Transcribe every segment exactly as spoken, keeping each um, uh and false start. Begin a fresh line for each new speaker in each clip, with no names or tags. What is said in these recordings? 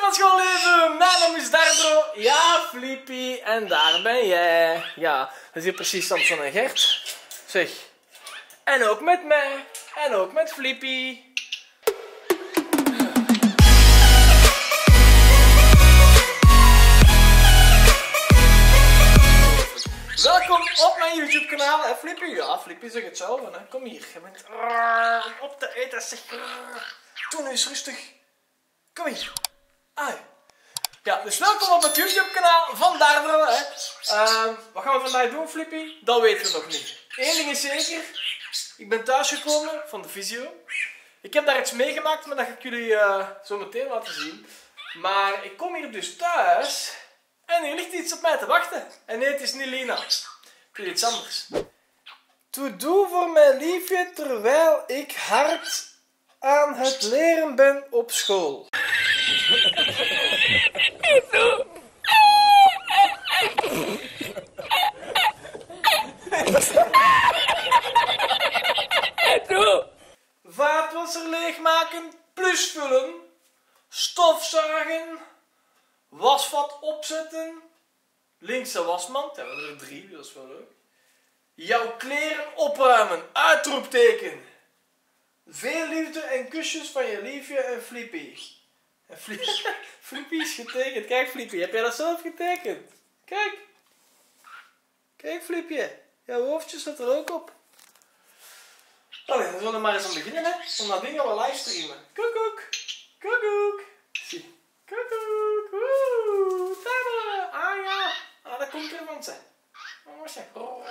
van schoolleven, mijn naam is Dardro. Ja, Flippy, en daar ben jij. Ja, dat is hier precies Samson en Gert. Zeg. En ook met mij. En ook met Flippy. Welkom op mijn YouTube kanaal, hè Flippy? Ja, Flippy zegt het zelf, hè. Kom hier, je bent op te eten, zeg. Doe nu eens rustig. Kom hier. Ah. Ja, dus welkom op het YouTube kanaal van Dardro, hè. Uh, wat gaan we vandaag doen, Flippy? Dat weten we nog niet. Eén ding is zeker, ik ben thuisgekomen van de fysio. Ik heb daar iets meegemaakt, maar dat ga ik jullie uh, zo meteen laten zien. Maar ik kom hier dus thuis en hier ligt iets op mij te wachten. En nee, het is niet Lina. Het is iets anders. To do voor mijn liefje terwijl ik hard aan het leren ben op school. Vaatwasser leegmaken plus vullen, stofzuigen, wasvat opzetten, linkse wasmand, hebben we er drie, dat is wel leuk. Jouw kleren opruimen, uitroepteken. Veel liefde en kusjes van je liefje en Flippy. En Flippy, Flippy is getekend. Kijk Flippy, heb jij dat zelf getekend? Kijk. Kijk Flippy, jouw hoofdje staat er ook op. Allee, dan zullen we maar eens aan beginnen, hè. Om dat ding gaan we livestreamen. Koekoek. Koekoek. Zie. Koekoek. Woe. Tada. Ah ja. Ah, dat komt er van zijn. Oh, zeg.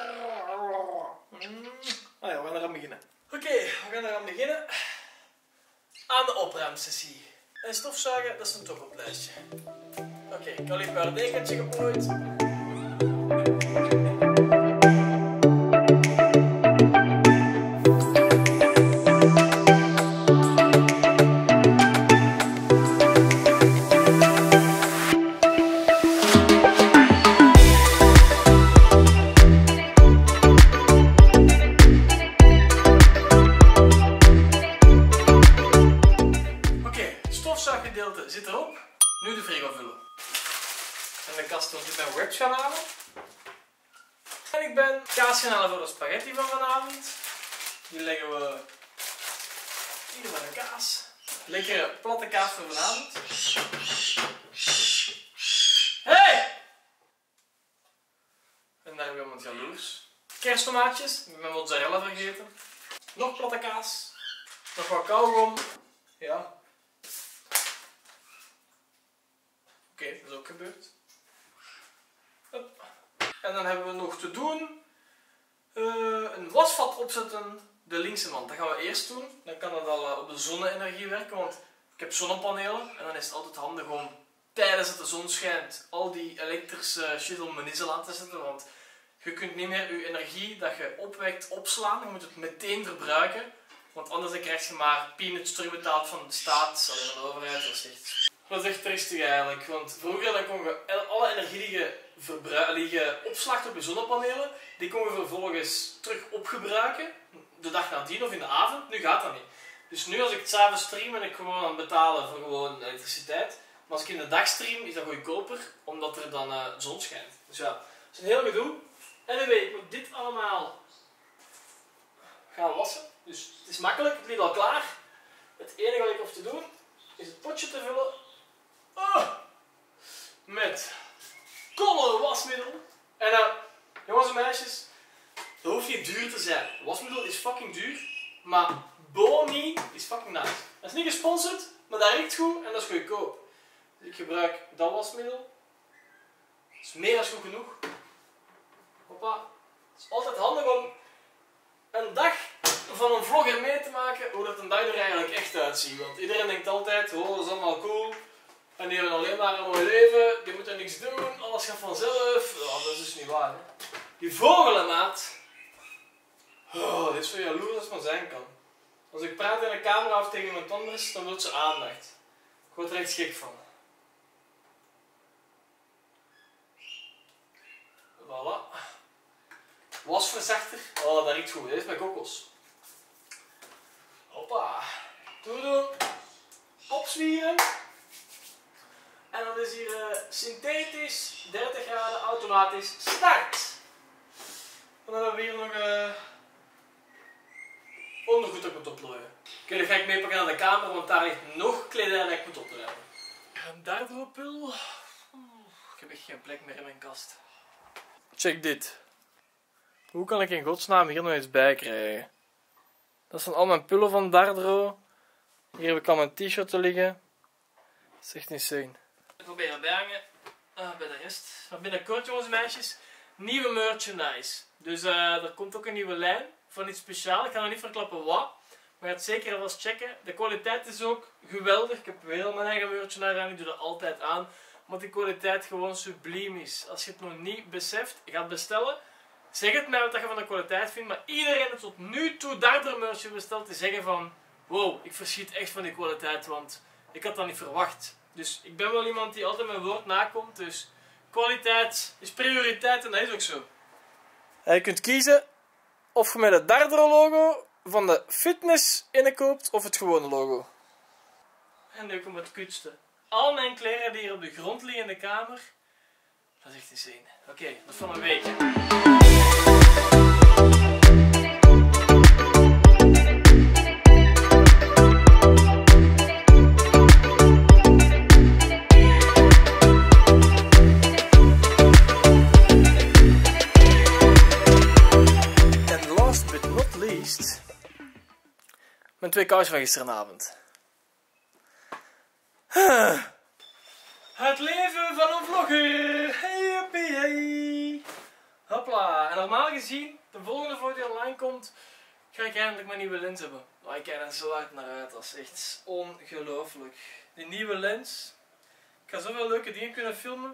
Mm. Allee, we gaan eraan beginnen. Oké, okay, we gaan eraan beginnen. Aan de opruimsessie. En stofzuigen, dat is een top op het lijstje. Oké, okay, ik had even een dekentje geplooid. Gedeelte zit erop. Nu de frigo vullen. En de kast, want ik ben wraps gaan halen. En ik ben kaas gaan halen voor de spaghetti van vanavond. Die leggen we hier met een kaas. Lekkere platte kaas voor vanavond. Hey! En daar hebben we iemand jaloers. Kersttomaatjes, ik ben mijn mozzarella vergeten. Nog platte kaas. Nog wat kauwgom. Ja. Oké, okay, dat is ook gebeurd. Hop. En dan hebben we nog te doen uh, een wasvat opzetten, de linkse wand. Dat gaan we eerst doen. Dan kan het al uh, op de zonne-energie werken, want ik heb zonnepanelen en dan is het altijd handig om tijdens dat de zon schijnt al die elektrische shit om mijn nizel aan te zetten, want je kunt niet meer je energie dat je opwekt opslaan, je moet het meteen verbruiken, want anders dan krijg je maar peanuts terugbetaald van de staat, alleen van de overheid, dat is echt... Dat is echt tristig eigenlijk, want vroeger dan kon je alle energie die je, die je opslaagt op je zonnepanelen, die kon je vervolgens terug opgebruiken, de dag nadien of in de avond. Nu gaat dat niet. Dus nu als ik het s'avonds stream ben ik gewoon aan het betalen voor gewoon elektriciteit. Maar als ik in de dag stream is dat goedkoper, omdat er dan uh, zon schijnt. Dus ja, dat is een heel gedoe. Anyway, ik moet dit allemaal gaan wassen. Dus het is makkelijk, het ligt al klaar. Het enige wat ik hoef te doen is het potje te vullen. Oh, met kolle wasmiddel. En uh, jongens en meisjes, dat hoeft niet duur te zijn. Wasmiddel is fucking duur, maar Bomi is fucking nice. Dat is niet gesponsord, maar dat riekt goed en dat is goedkoop. Dus ik gebruik dat wasmiddel. Dat is meer dan goed genoeg. Hoppa. Het is altijd handig om een dag van een vlogger mee te maken hoe dat een dag er eigenlijk echt uitziet. Want iedereen denkt altijd, oh dat is allemaal cool. En die hebben alleen maar een mooi leven, die moeten niks doen, alles gaat vanzelf. Oh, dat is dus niet waar. Hè. Die vogelen, maat. Oh, dit is zo jaloers als het maar zijn kan. Als ik praat in de camera of tegen iemand anders, dan wil ze aandacht. Ik word er echt gek van. Voilà. Wasverzachter. Oh, dat riekt goed. Dit is met kokos. Hoppa. Toedoen. Opzwieren. is hier uh, synthetisch, dertig graden, automatisch, start! En dan hebben we hier nog uh, ondergoed dat ik moet opplooien. Oké, okay, dat ga ik meepakken naar de kamer, want daar ligt nog kledij dat ik moet opruimen. Een dardro-pul. Ik heb echt geen plek meer in mijn kast. Check dit. Hoe kan ik in godsnaam hier nog iets bij krijgen? Dat zijn al mijn pullen van Dardro. Hier heb ik al mijn t-shirt te liggen. Dat is echt insane. Ik probeer erbij hangen. Uh, bij de rest. Maar binnenkort, jongens en meisjes, nieuwe merchandise. Dus uh, er komt ook een nieuwe lijn van iets speciaals. Ik ga nog niet verklappen wat. Maar je gaat zeker wel eens checken. De kwaliteit is ook geweldig. Ik heb weer mijn eigen merchandise aan. Ik doe dat altijd aan. Omdat die kwaliteit gewoon subliem is. Als je het nog niet beseft, gaat bestellen. Zeg het mij wat je van de kwaliteit vindt. Maar iedereen die tot nu toe Dardro merch bestelt, die zeggen van... Wow, ik verschiet echt van die kwaliteit. Want ik had dat niet verwacht. Dus ik ben wel iemand die altijd mijn woord nakomt. Dus kwaliteit is prioriteit en dat is ook zo. En je kunt kiezen of je met het Dardro logo van de fitness inkoopt of het gewone logo. En nu komt het kutste. Al mijn kleren die hier op de grond liggen in de kamer. Dat is echt insane. Oké, okay, dat is van een week. En last but not least, mijn twee kousen van gisteravond. Het leven van een vlogger! Hey, happy, hey! Hopla! En normaal gezien, de volgende vlog die online komt, ga ik eindelijk mijn nieuwe lens hebben. Oh, ik kijk er zo hard naar uit, dat is echt ongelooflijk. Die nieuwe lens. Ik ga zoveel leuke dingen kunnen filmen.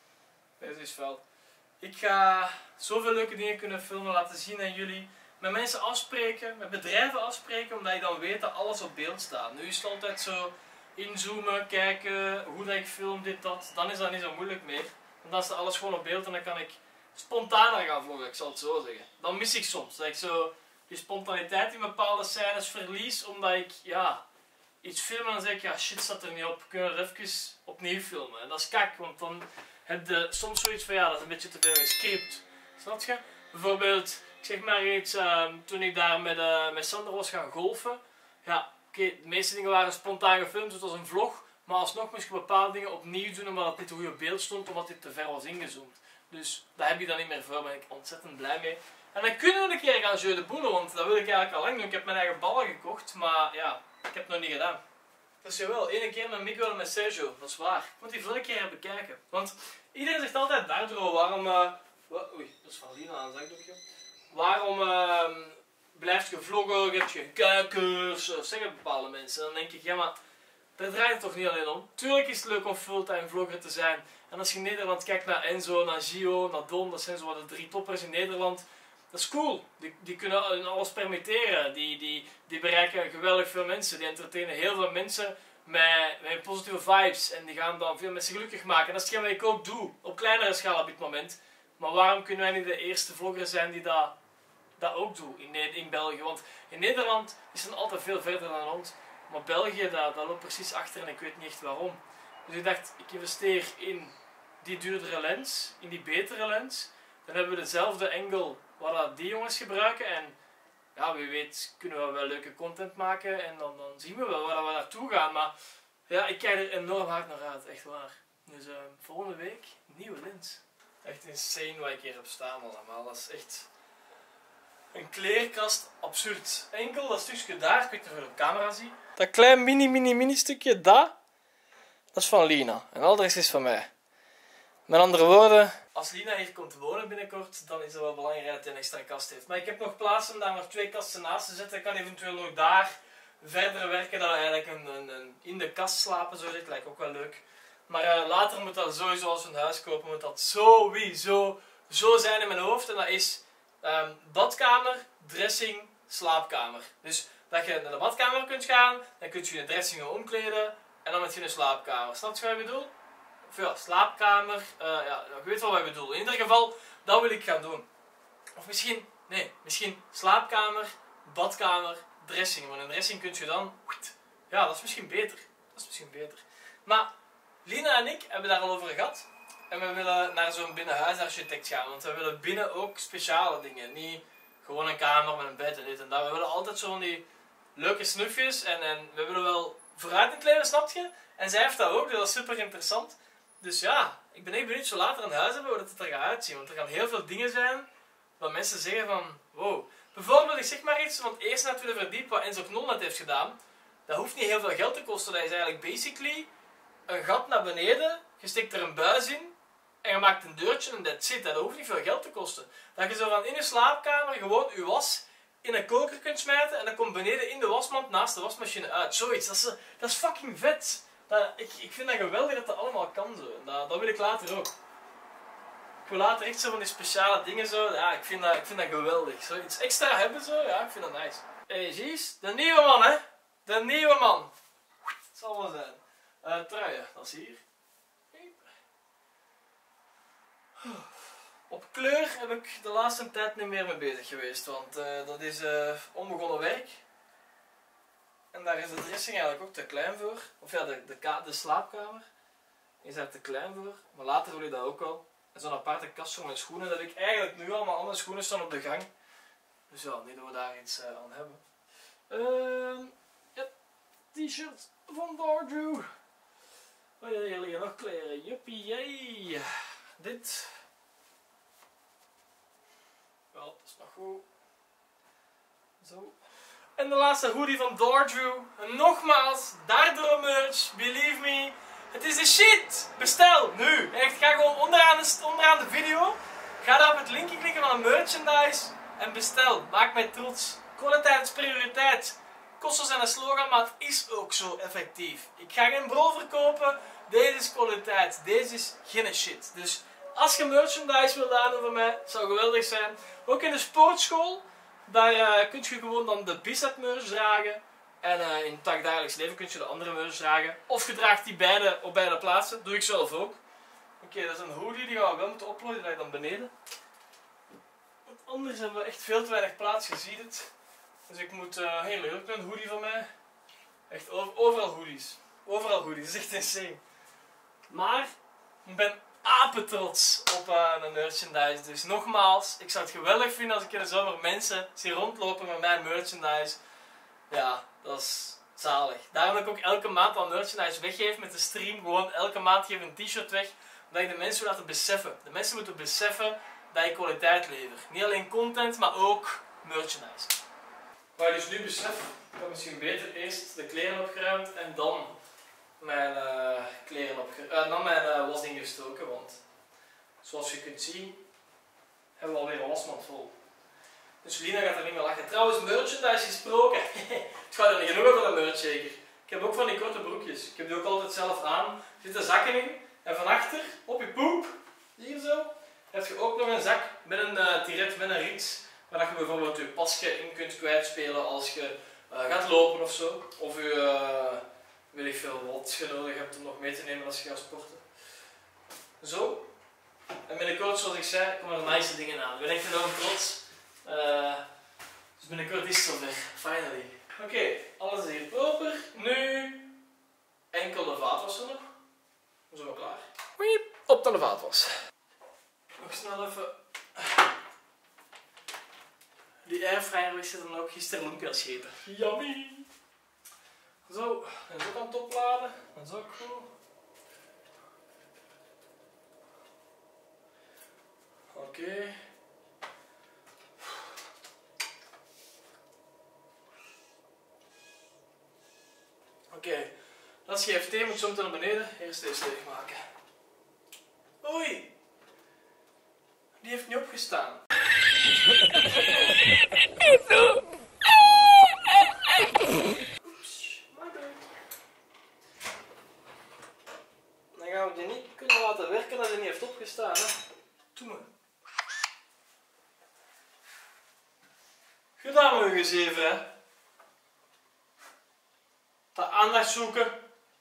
Deze is vuil. Ik ga zoveel leuke dingen kunnen filmen, laten zien aan jullie. Met mensen afspreken, met bedrijven afspreken, omdat je dan weet dat alles op beeld staat. Nu is het altijd zo... Inzoomen, kijken hoe dat ik film, dit, dat. Dan is dat niet zo moeilijk meer. Want dan staat alles gewoon op beeld en dan kan ik spontaner gaan vloggen, ik zal het zo zeggen. Dan mis ik soms dat ik zo die spontaniteit in bepaalde scènes verlies, omdat ik ja, iets film en dan zeg ik, ja shit staat er niet op, kunnen we het even opnieuw filmen. En dat is kak, want dan heb je soms zoiets van ja, dat is een beetje te veel gescript. Snap je? Bijvoorbeeld, ik zeg maar iets, uh, toen ik daar met, uh, met Sander was gaan golfen, ja. Oké, okay, de meeste dingen waren spontaan gefilmd, het was een vlog, maar alsnog moest je bepaalde dingen opnieuw doen omdat het niet goed op beeld stond, omdat dit te ver was ingezoomd. Dus dat heb je dan niet meer voor, daar ben ik ontzettend blij mee. En dan kunnen we een keer gaan jeu de boelen, want dat wil ik eigenlijk al lang doen. Ik heb mijn eigen ballen gekocht, maar ja, ik heb het nog niet gedaan. Dus jawel, één keer met Miguel en met Sergio, dat is waar. Ik moet die vorige keer even bekijken. Want iedereen zegt altijd Dardro, waarom... Uh, oei, dat is van Lina aan het zakdoekje. Waarom... Uh, blijft je vloggen, je hebt geen kijkers, zeggen bepaalde mensen. Dan denk ik, ja maar, daar draait het toch niet alleen om. Tuurlijk is het leuk om fulltime vlogger te zijn. En als je in Nederland kijkt naar Enzo, naar Gio, naar Don, dat zijn zo wat de drie toppers in Nederland. Dat is cool. Die, die kunnen alles permitteren. Die, die, die bereiken geweldig veel mensen. Die entertainen heel veel mensen met, met positieve vibes. En die gaan dan veel mensen gelukkig maken. Dat is hetgeen wat ik ook doe. Op kleinere schaal op dit moment. Maar waarom kunnen wij niet de eerste vloggers zijn die dat... dat ook doe in, in België. Want in Nederland is het altijd veel verder dan ons. Maar België, dat, dat loopt precies achter en ik weet niet echt waarom. Dus ik dacht, ik investeer in die duurdere lens, in die betere lens. Dan hebben we dezelfde angle wat die jongens gebruiken. En ja, wie weet kunnen we wel leuke content maken. En dan, dan zien we wel waar we naartoe gaan. Maar ja, ik kijk er enorm hard naar uit, echt waar. Dus uh, volgende week, nieuwe lens. Echt insane wat ik hier heb staan allemaal. Dat is echt... Een kleerkast, absurd. Enkel dat stukje daar, ik weet niet of je op camera ziet. Dat klein mini mini mini stukje, dat, dat is van Lina. En al de rest is van mij. Met andere woorden, als Lina hier komt wonen binnenkort, dan is het wel belangrijk dat hij een extra kast heeft. Maar ik heb nog plaats om daar nog twee kasten naast te zetten. Ik kan eventueel nog daar verder werken, dat we eigenlijk een, een, een in de kast slapen, zo zit, lijkt ook wel leuk. Maar uh, later moet dat sowieso, als we een huis kopen, moet dat sowieso zo zijn in mijn hoofd. En dat is... Um, badkamer, dressing, slaapkamer. Dus dat je naar de badkamer kunt gaan, dan kun je je dressingen omkleden en dan heb je een slaapkamer. Snap je wat ik bedoel? Of ja, slaapkamer, uh, ja, ik weet wel wat ik bedoel. In ieder geval, dat wil ik gaan doen. Of misschien, nee, misschien slaapkamer, badkamer, dressing. Want een dressing kun je dan, ja, dat is misschien beter. Dat is misschien beter. Maar Lina en ik hebben daar al over gehad. En we willen naar zo'n binnenhuisarchitect gaan. Want we willen binnen ook speciale dingen. Niet gewoon een kamer met een bed en dit en dat. We willen altijd zo'n die leuke snufjes. En, en we willen wel vooruit in het leven, snap je? En zij heeft dat ook, dus dat is super interessant. Dus ja, ik ben echt benieuwd zo later een huis hebben hoe dat het er gaat uitzien. Want er gaan heel veel dingen zijn waar mensen zeggen van wow. Bijvoorbeeld, ik zeg maar iets, want eerst net willen verdiepen wat Enzo Knol net heeft gedaan. Dat hoeft niet heel veel geld te kosten. Dat is eigenlijk basically een gat naar beneden. Je steekt er een buis in. En je maakt een deurtje en that's it. Dat hoeft niet veel geld te kosten. Dat je zo van in je slaapkamer gewoon je was in een koker kunt smijten. En dat komt beneden in de wasmand naast de wasmachine uit. Zoiets. Dat is, dat is fucking vet. Dat, ik, ik vind dat geweldig dat dat allemaal kan zo. Dat, dat wil ik later ook. Ik wil later echt zo van die speciale dingen zo. Ja, ik vind dat, ik vind dat geweldig. Zo iets extra hebben zo. Ja, ik vind dat nice. Hé, hey, Gies. De nieuwe man, hè. De nieuwe man. Het zal wel zijn. Uh, truien. Dat is hier. Op kleur heb ik de laatste tijd niet meer mee bezig geweest, want uh, dat is uh, onbegonnen werk. En daar is de dressing eigenlijk ook te klein voor. Of ja, de, de, de slaapkamer is daar te klein voor. Maar later wil ik dat ook wel. Zo'n aparte kast voor mijn schoenen, dat ik eigenlijk nu al, maar al mijn schoenen staan op de gang. Dus ja, niet dat we daar iets uh, aan hebben. Uh, ja, t-shirt van Darju. Oh ja, hier liggen nog kleren. Juppie, jee. Dit. Wel, dat is nog goed. Zo. En de laatste hoodie van Darju. En nogmaals, daardoor merch. Believe me. Het is de shit. Bestel nu. Echt, ga gewoon onderaan de, onderaan de video. Ga daar op het linkje klikken van merchandise. En bestel. Maak mij trots. Kwaliteit is prioriteit. Kosten zijn een slogan, maar het is ook zo effectief. Ik ga geen bro verkopen. Deze is kwaliteit. Deze is geen shit. Dus als je merchandise wilt aandoen voor mij, het zou geweldig zijn. Ook in de sportschool, daar uh, kun je gewoon dan de bicep merch dragen. En uh, in het dagelijks leven kun je de andere merch dragen. Of je draagt die beide op beide plaatsen. Doe ik zelf ook. Oké, okay, dat is een hoodie, die gaan we wel moeten uploaden, die ligt dan beneden. Want anders hebben we echt veel te weinig plaats, je ziet het. Dus ik moet, uh, heel leuk, een hoodie van mij. Echt overal hoodies. Overal hoodies, dat is echt insane. Maar, ik ben apetrots op uh, een merchandise. Dus nogmaals, ik zou het geweldig vinden als ik in de zomer mensen zie rondlopen met mijn merchandise. Ja, dat is zalig. Daarom dat ik ook elke maand al merchandise weggeef met de stream. Gewoon elke maand geef een t-shirt weg. Omdat ik de mensen wil laten beseffen. De mensen moeten beseffen dat je kwaliteit levert. Niet alleen content, maar ook merchandise. Wat je dus nu beseft, ik had misschien beter eerst de kleren opgeruimd en dan mijn uh, kleren opgeruimd. Uh, dan mijn uh, wasding gestoken, want zoals je kunt zien, hebben we alweer een wasmand vol. Dus Lina gaat er niet meer lachen. Trouwens, merchandise gesproken. Het gaat er niet genoeg over een merch zeker. Ik heb ook van die korte broekjes. Ik heb die ook altijd zelf aan. Er zitten zakken in. En van achter, op je poep, hier zo, heb je ook nog een zak met een uh, tiret, met een rits. Waar je bijvoorbeeld je pasje in kunt kwijtspelen als je uh, gaat lopen of zo. Of je, uh, weet ik veel, wat je nodig hebt om nog mee te nemen als je gaat sporten. Zo. En binnenkort, zoals ik zei, komen er nice dingen aan. Ik ben echt enorm trots. Uh, dus binnenkort is het zover. Finally. Oké, okay, alles is hier proper. Nu enkel de vaatwasser nog. Dan zijn we klaar. Wiep, op naar de vaatwas. Nog snel even. Die airfryer wist dan ook gisteren lumpia schepen. Yummy! Zo, en zo kan het opladen. Dat is ook goed. Oké. Okay. Oké, okay. Dat is G F T, moet zo meteen naar beneden. Eerst deze leeg maken. Oei! Die heeft niet opgestaan. Oeps, my bad. Dan gaan we die niet kunnen laten werken als hij niet heeft opgestaan. Hè. Doe maar. Gedaan nog eens even, hè. De aandacht zoeken.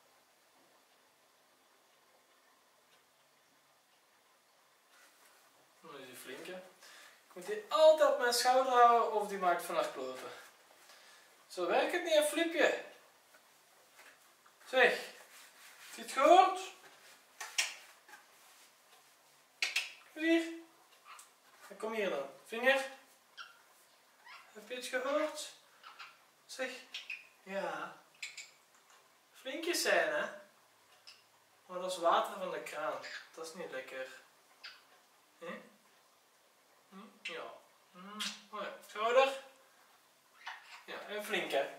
Dat is een flinke. Ik moet die altijd op mijn schouder houden of die maakt van haar kloten. Zo werkt het niet, een flipje. Zeg, heb je het gehoord? kom hier dan. Vinger. Heb je het gehoord? Zeg. Ja. Flinkjes zijn, hè? Maar dat is water van de kraan. Dat is niet lekker. Hm? Hm? Ja. Hm. Oh ja. Schouder. Ja, en flink, hè?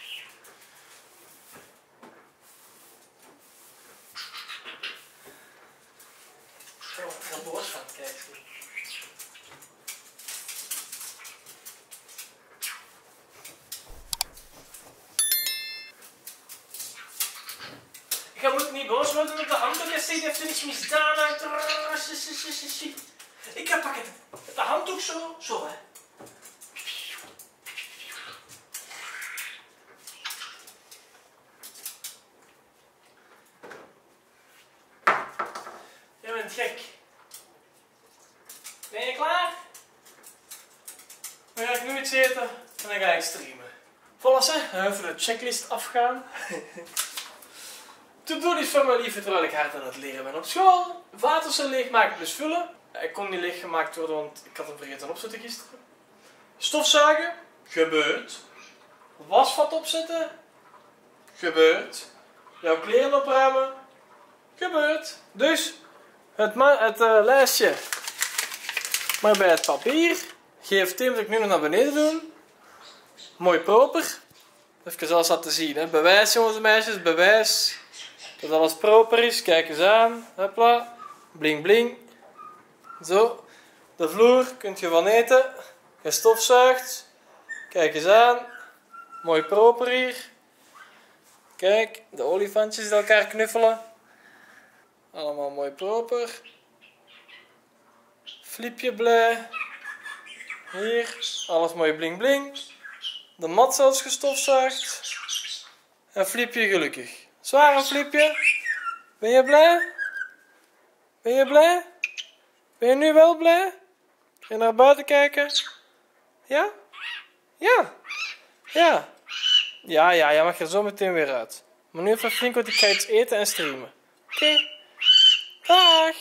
Oh, ik ga boos van, kijk eens. Je moet niet boos worden op de handdoek, die heeft er niets misdaan. Ik ga pakken. De handdoek zo, zo hè. Jij bent gek. Ben je klaar? Dan ga ik nu iets eten en dan ga ik streamen. Voilà, hè. Even de checklist afgaan. To-do is van mijn lieve terwijl ik hard aan het leren ben op school. Vaatwasser leegmaken plus vullen. Ik kon niet leeggemaakt worden, want ik had hem vergeten opzetten gisteren. Stofzuigen. Gebeurt. Wasvat opzetten. Gebeurt. Jouw kleren opruimen. Gebeurt. Dus, het, het uh, lijstje. Maar bij het papier. G F T moet ik nu nog naar beneden doen. Mooi proper. Even alles laten zien. Hè. Bewijs jongens en meisjes, bewijs. Dat alles proper is. Kijk eens aan. Hopla. Bling bling. Zo. De vloer kunt je van eten. Gestofzuigd. Kijk eens aan. Mooi proper hier. Kijk. De olifantjes die elkaar knuffelen. Allemaal mooi proper. Flipje blij. Hier. Alles mooi bling bling. De mat zelfs gestofzuigd. En Flipje gelukkig. Zware Flipje. Ben je blij? Ben je blij? Ben je nu wel blij? Ga je naar buiten kijken? Ja? Ja? Ja? Ja, ja, jij mag er zo meteen weer uit. Maar nu even flink, want ik ga iets eten en streamen. Oké? Okay. Dag!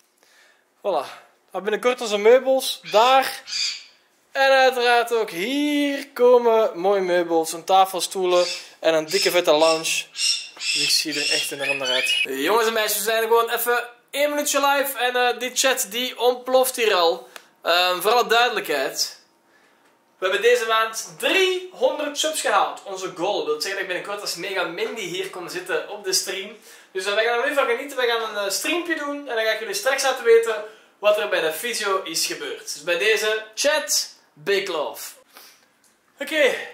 Voilà. Nou, binnenkort onze meubels. Daar. En uiteraard ook hier komen mooie meubels, een tafel, stoelen en een dikke vette lounge. Dus ik zie er echt enorm naar uit. Jongens en meisjes, we zijn gewoon even één minuutje live en uh, die chat die ontploft hier al. Uh, voor alle duidelijkheid. We hebben deze maand driehonderd subs gehaald. Onze goal. Dat wil zeggen dat ik binnenkort als Mega Mindy hier kom zitten op de stream. Dus uh, wij gaan er nu van genieten. We gaan een uh, streampje doen en dan ga ik jullie straks laten weten wat er bij de fysio is gebeurd. Dus bij deze chat, big love. Oké. Okay.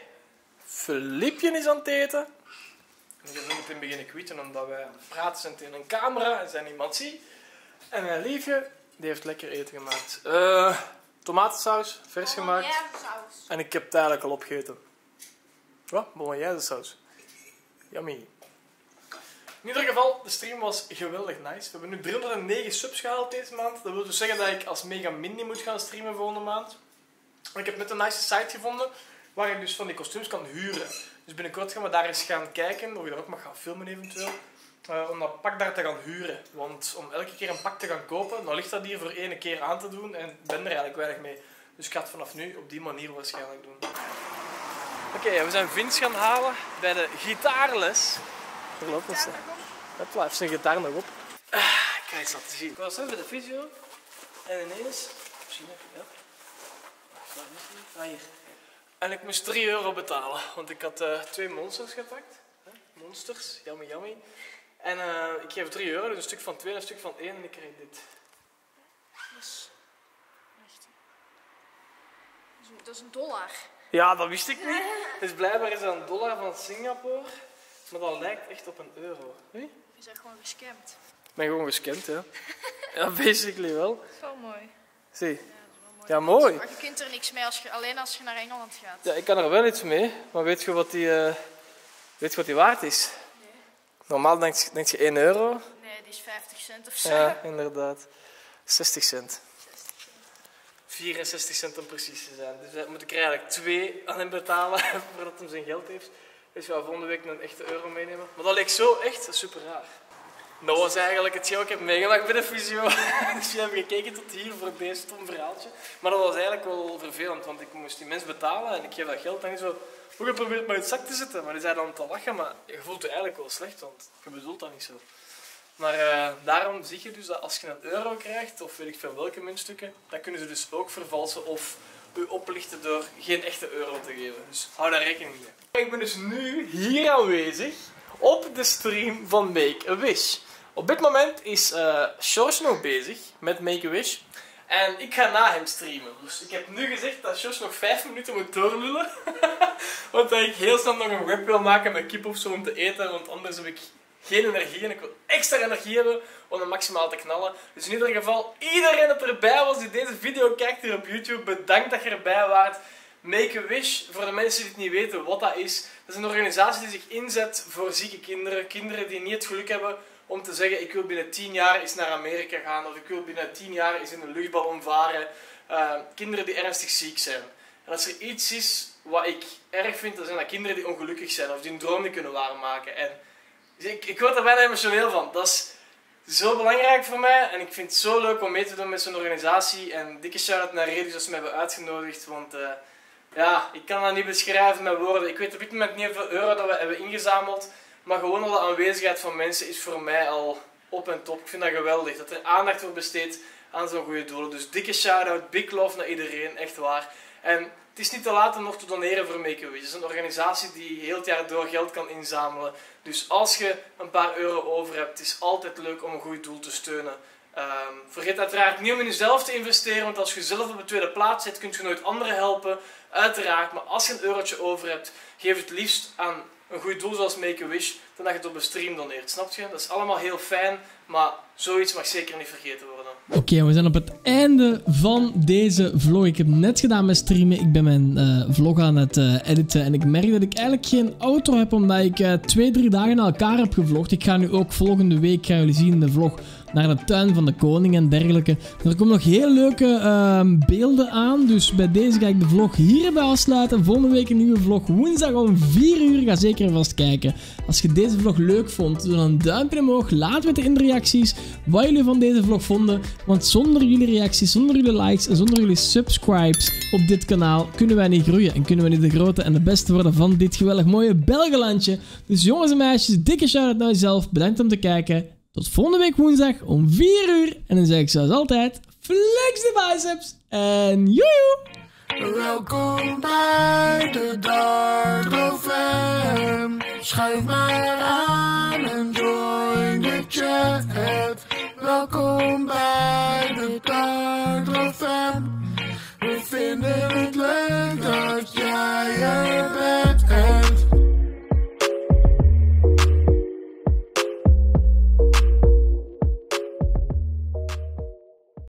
Flipje is aan het eten. Ik ga zo meteen beginnen quitten omdat wij aan het praten zijn tegen een camera en zijn niemand ziet. En mijn liefje, die heeft lekker eten gemaakt. Uh, tomatensaus, vers gemaakt. En ik heb het eigenlijk al opgegeten. Wat? Bolognese saus. Yummy. In ieder geval, de stream was geweldig nice. We hebben nu driehonderdnegen subs gehaald deze maand. Dat wil dus zeggen dat ik als Mega Mindy moet gaan streamen volgende maand. Ik heb net een nice site gevonden waar ik dus van die kostuums kan huren. Dus binnenkort gaan we daar eens gaan kijken of je daar ook mag gaan filmen eventueel. Uh, om dat pak daar te gaan huren. Want om elke keer een pak te gaan kopen, dan ligt dat hier voor één keer aan te doen en ik ben er eigenlijk weinig mee. Dus ik ga het vanaf nu op die manier waarschijnlijk doen. Oké, okay, we zijn Vince gaan halen bij de gitaarles. Er loopt ons. Het blijft zijn gitaar nog op. Ah, ik ga eens laten zien. Ik was net bij de fysio en ineens. Misschien even, ja. Ah, hier. En ik moest drie euro betalen, want ik had uh, twee monsters gepakt. Huh? Monsters, yummy yummy. En uh, ik geef drie euro, dus een stuk van twee en een stuk van één en ik krijg dit.
Dat is, echt, dat is een dollar.
Ja, dat wist ik niet. Dus blijkbaar is dat een dollar van Singapore, maar dat lijkt echt op een euro. Wie?
Je bent gewoon gescamd.
Ik ben gewoon gescamd, ja. Ja, basically wel.
Dat is wel mooi.
Zie.
Ja,
mooi. Ja, mooi.
Maar je kunt er niks mee, als je, alleen als je naar Engeland gaat.
Ja, ik kan er wel iets mee, maar weet je wat die, uh, weet je wat die waard is?
Nee.
Normaal denk je, denk je één euro.
Nee, die is vijftig cent of zo.
Ja, inderdaad. zestig cent. vierenzestig cent om precies te zijn. Dus daar moet ik er eigenlijk twee aan hem betalen voordat hij zijn geld heeft. Dus we gaan volgende week een echte euro meenemen. Maar dat leek zo echt super raar. Dat was eigenlijk hetgeen wat ik heb meegemaakt bij de fysio. Dus je hebt gekeken tot hier voor deze stom verhaaltje. Maar dat was eigenlijk wel vervelend, want ik moest die mens betalen en ik geef dat geld dan niet zo... Hoe je probeert maar in het zak te zetten, maar die zei dan te lachen, maar je voelt je eigenlijk wel slecht, want je bedoelt dat niet zo. Maar uh, daarom zie je dus dat als je een euro krijgt, of weet ik veel welke muntstukken, dan kunnen ze dus ook vervalsen of u oplichten door geen echte euro te geven. Dus hou daar rekening mee. Ik ben dus nu hier aanwezig op de stream van Make-A-Wish. Op dit moment is uh, Sjors nog bezig met Make-A-Wish. En ik ga na hem streamen. Dus ik heb nu gezegd dat Sjors nog vijf minuten moet doorlullen. Want dat ik heel snel nog een wrap wil maken met kip of zo om te eten. Want anders heb ik geen energie en ik wil extra energie hebben om hem maximaal te knallen. Dus in ieder geval, iedereen dat erbij was die deze video kijkt hier op YouTube, bedankt dat je erbij waart. Make-A-Wish, voor de mensen die het niet weten wat dat is, dat is een organisatie die zich inzet voor zieke kinderen. Kinderen die niet het geluk hebben om te zeggen, ik wil binnen tien jaar eens naar Amerika gaan, of ik wil binnen tien jaar eens in een luchtballon varen. Uh, kinderen die ernstig ziek zijn. En als er iets is wat ik erg vind, dan zijn dat kinderen die ongelukkig zijn, of die een droom niet kunnen waarmaken. En ik, ik word er bijna emotioneel van. Dat is zo belangrijk voor mij, en ik vind het zo leuk om mee te doen met zo'n organisatie. En dikke shout-out naar Redus dat ze mij hebben uitgenodigd, want uh, ja, ik kan dat niet beschrijven met woorden. Ik weet op dit moment niet hoeveel euro dat we hebben ingezameld. Maar gewoon al de aanwezigheid van mensen is voor mij al op en top. Ik vind dat geweldig, dat er aandacht wordt besteed aan zo'n goede doelen. Dus dikke shout-out, big love naar iedereen, echt waar. En het is niet te laat om nog te doneren voor Make-A-Wish. Het is een organisatie die heel het jaar door geld kan inzamelen. Dus als je een paar euro over hebt, het is altijd leuk om een goed doel te steunen. Um, vergeet uiteraard niet om in jezelf te investeren, want als je zelf op de tweede plaats zit, kun je nooit anderen helpen. Uiteraard, maar als je een eurotje over hebt, geef het liefst aan een goed doel zoals Make-A-Wish, dan dat je het op een stream doneert, snap je? Dat is allemaal heel fijn, maar zoiets mag zeker niet vergeten worden.
Oké, okay, we zijn op het einde van deze vlog. Ik heb net gedaan met streamen. Ik ben mijn uh, vlog aan het uh, editen en ik merk dat ik eigenlijk geen outro heb, omdat ik uh, twee, drie dagen na elkaar heb gevlogd. Ik ga nu ook volgende week, gaan jullie zien in de vlog, naar de tuin van de koning en dergelijke. Er komen nog heel leuke uh, beelden aan, dus bij deze ga ik de vlog hierbij afsluiten. Volgende week een nieuwe vlog, woensdag om vier uur. Ga zeker vast kijken. Als je deze vlog leuk vond, doe dan een duimpje omhoog. Laat weten in de reacties wat jullie van deze vlog vonden. Want zonder jullie reacties, zonder jullie likes en zonder jullie subscribes op dit kanaal kunnen wij niet groeien. En kunnen wij niet de grote en de beste worden van dit geweldig mooie Belgenlandje. Dus jongens en meisjes, dikke shout-out naar jezelf. Bedankt om te kijken. Tot volgende week woensdag om vier uur. En dan zeg ik zoals altijd, flex de biceps en joejoe!
Welkom bij de Dark Fam. Schuif maar aan en join de chat.